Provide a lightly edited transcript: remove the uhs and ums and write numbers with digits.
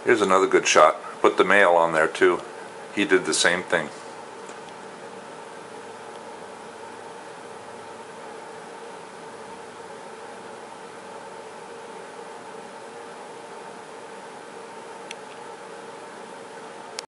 Here's another good shot. Put the male on there too. He did the same thing.